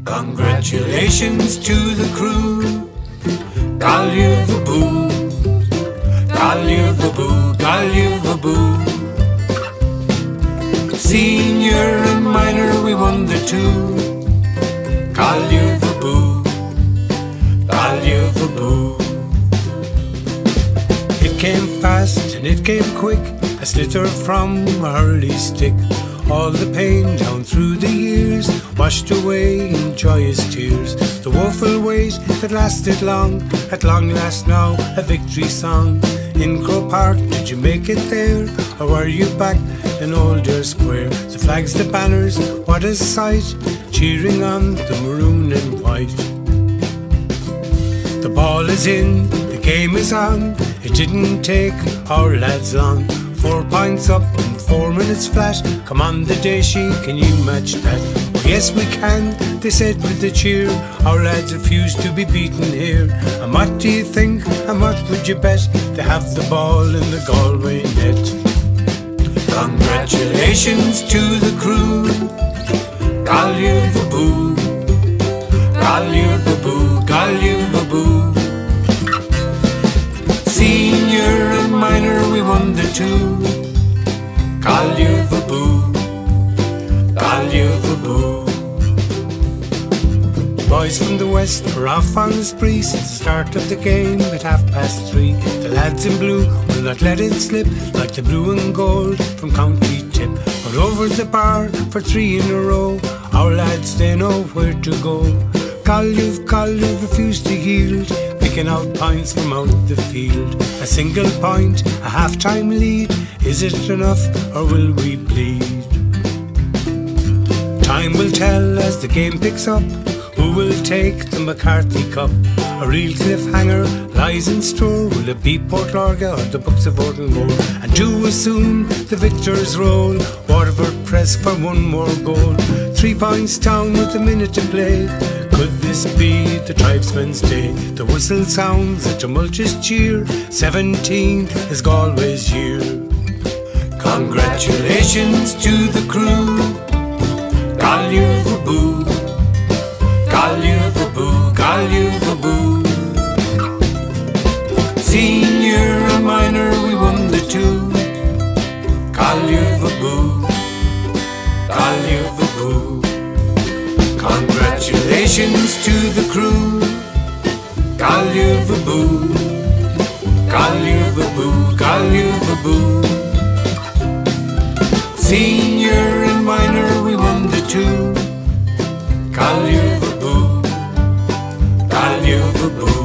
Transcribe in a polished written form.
Congratulations to the crew. Gaillimh the boo, Gaillimh the boo, Gaillimh the boo. Senior and minor, we won the two. Gaillimh the boo, Gaillimh the boo. It came fast and it came quick, a sliotar from a hurly stick. All the pain down through the years washed away in joyous tears. The woeful wait that lasted long, at long last now a victory song. In Croke Park, did you make it there, or were you back in Old Eyre Square? The flags, the banners, what a sight, cheering on the maroon and white. The ball is in, the game is on, it didn't take our lads long. 4 points up in 4 minutes flat. Come on the Déise, can you match that? Oh yes we can, they said with a cheer. Our lads refused to be beaten here. And what do you think, and what would you bet? They have the ball in the Galway net. Congratulations to the crew. Gaillimh the boo, Gaillimh the boo, Gaillimh the boo. Senior and minor, we won the two. Gaillimh the boo, Gaillimh the boo. The boys from the west were off on the spree since the start of the game at 3:30. The lads in blue will not let it slip, like the blue and gold from County Tip. But over the bar for 3 in a row, our lads, they know where to go. Gaillimh, Gaillimh refused to yield, picking out points from out the field. A single point, a half-time lead, is it enough or will we bleed? Time will tell as the game picks up who will take the McCarthy Cup. A real cliffhanger lies in store. Will it be Port Lorga or the Books of Mulholland? And too soon the victors roll, Waterford press for 1 more goal. 3 points down with a minute to play. Could this be the tribesmen's day? The whistle sounds a tumultuous cheer. 17 is Galway's year. Congratulations to the crew. Gaillimh the boo, Gaillimh the boo, Gaillimh the boo. Senior and minor, we won the two. Gaillimh the boo, Gaillimh the boo. Congratulations to the crew. Gaillimh the boo, Gaillimh the boo, Gaillimh the boo. Senior and minor, we won the two. Gaillimh the boo, Gaillimh the boo.